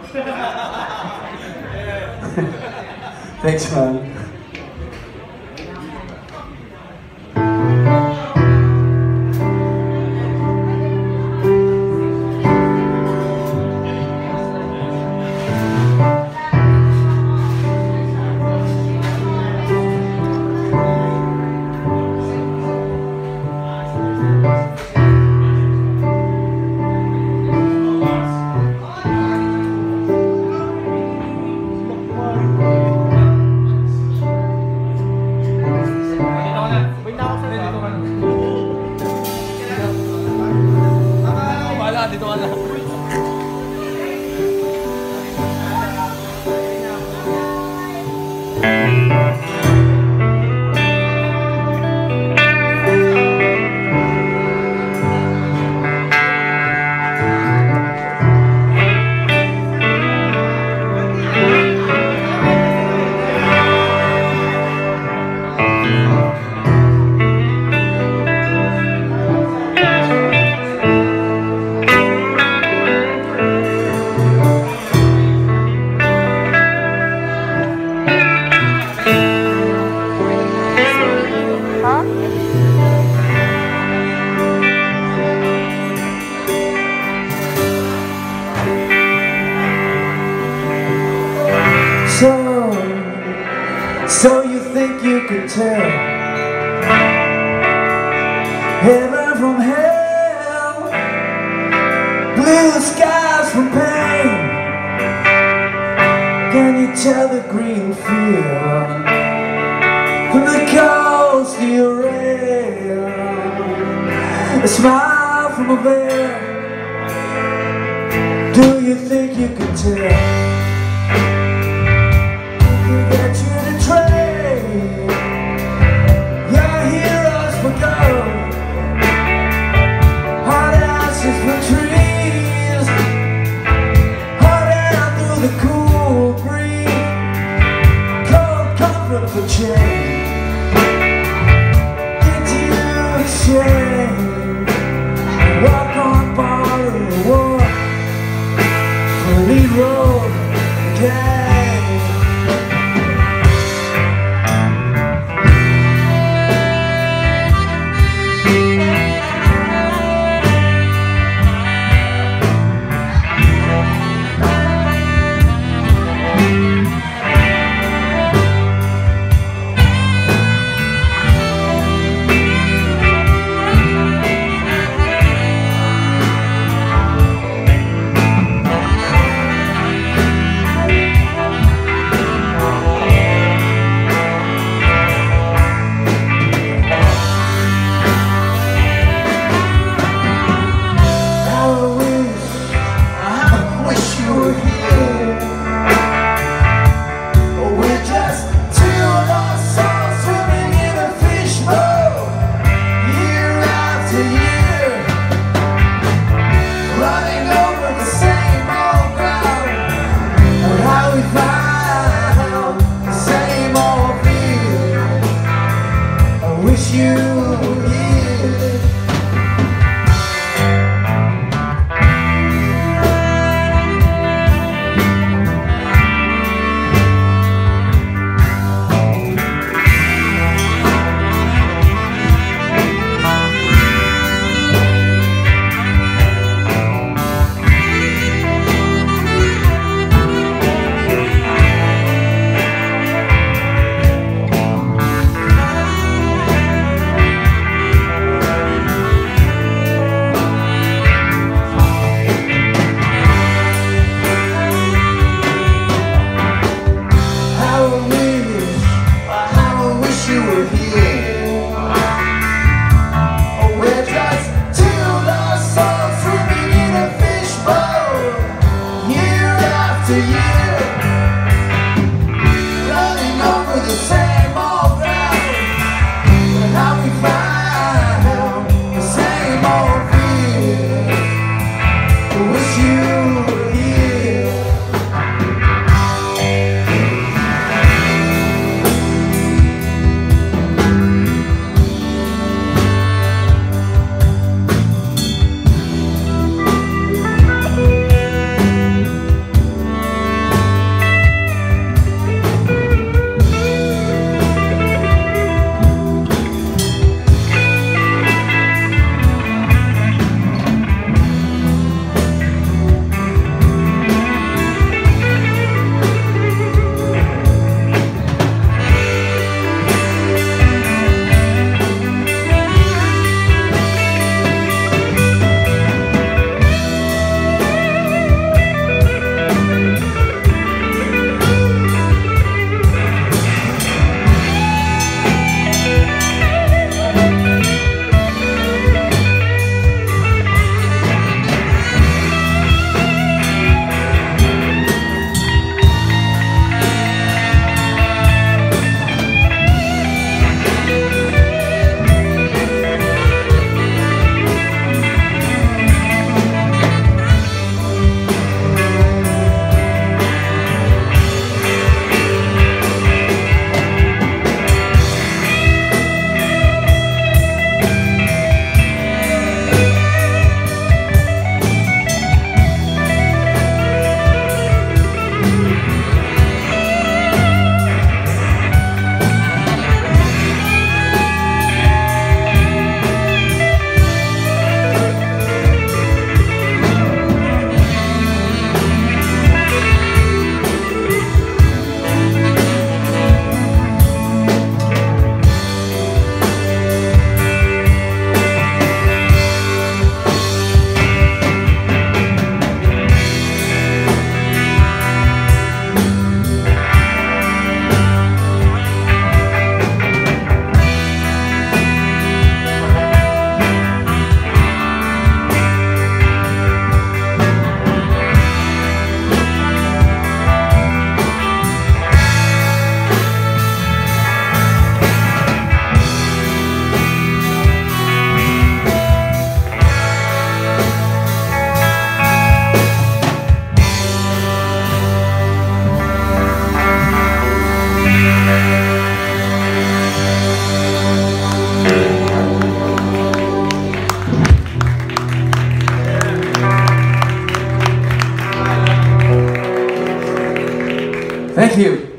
Thanks, man. Dito ka lang. So you think you can tell heaven from hell, blue skies from pain? Can you tell the green field from the coast to your rail? A smile from a veil. Do you think you can tell? Get you to trade your heroes for gold, hot ashes for trees, hot air through the cool breeze, cold comfort for change. Get you to shame, walk on part of the war, for lead road again. Thank you.